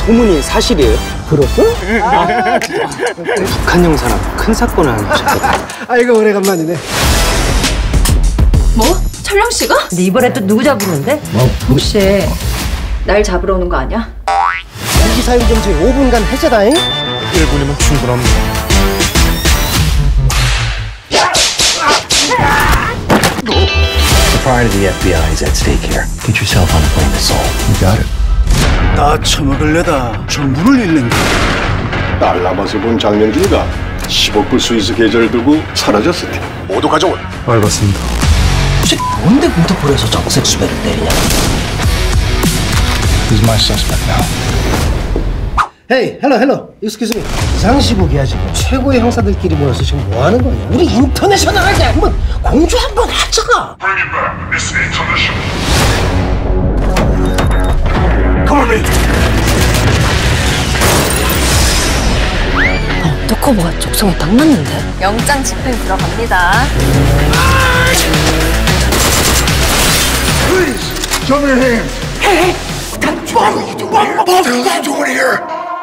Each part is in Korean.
소문이 사실이에요? 들었어? 북한 형사랑 큰 사건을 하셨거든요. 아이고 오래간만이네. 뭐? 철령 씨가? 근데 이번에 또 누구 잡으러 온대? 혹시 날 잡으러 오는 거 아니야? 무기 사용 정지 5분간 해제다잉. 1분이면 충분합니다. The pride of the FBI is at stake here. Get yourself on a plane to Seoul. You got it. 나 처먹을래다 정부를 잃는 거. 딸 남아서 본 장명준이가 10억 불 스위스 계좌를 들고 사라졌을 때 모두 가져온. 알겠습니다. 혹시 뭔데 인터폴에서 정색 수배를 때리냐? He's my suspect now. 헤이, 헬로, excuse me. 비상시국이야 지금. 최고의 형사들끼리 모여서 지금 뭐 하는 거냐? 우리 인터내셔널하게 한번 공주 한번 하자. 토커보가 적성에 딱 맞는데? 영장 집행 들어갑니다. Show me your hands. Hey, what are you doing here? What the hell are you doing here?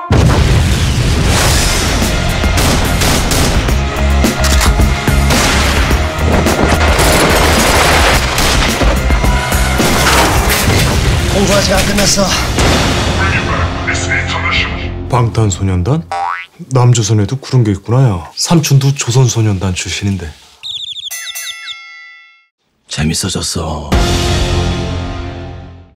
공주 아직 안 끝났어. 방탄소년단? 남조선에도 그런 게 있구나. 야. 삼촌도 조선소년단 출신인데. 재밌어졌어.